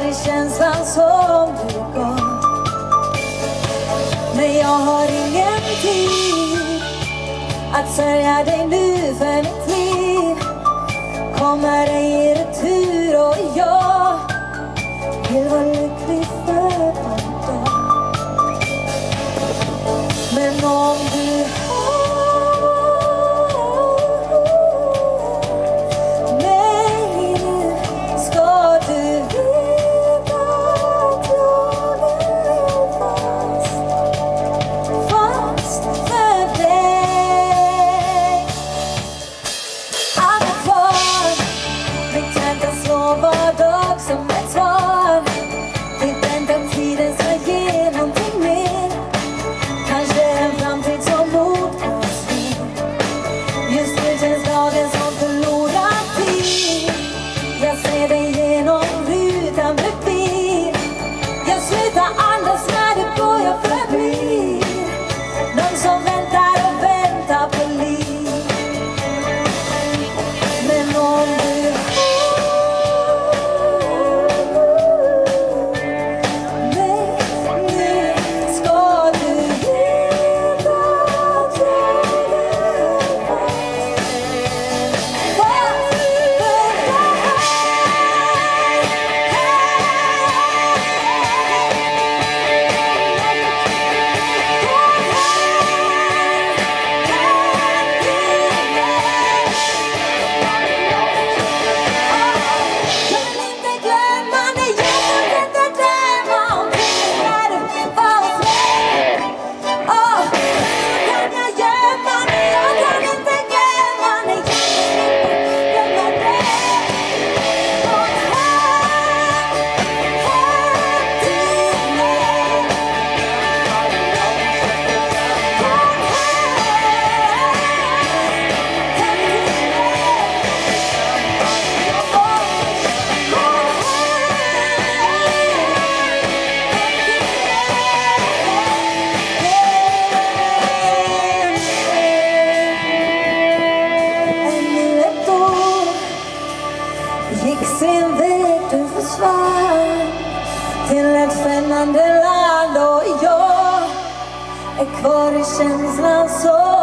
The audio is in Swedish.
i känslan som du gav. Men jag har ingen tid att sörja dig nu för mitt liv. Kommer dig i retur och jag vill vara lycklig för en dag. Men om du var dag som ett svar till den tiden ska ge någonting mer. Kanske en framtid som mot oss. Just nu känns dagen som förlorad tid. Jag ser dig genom rutan bredvid. Jag slutar andas när du börjar förbi. Någon som väntar och väntar på liv. Men om du gick sin väg, du försvann till ett främmande land och jag är kvar i känslan så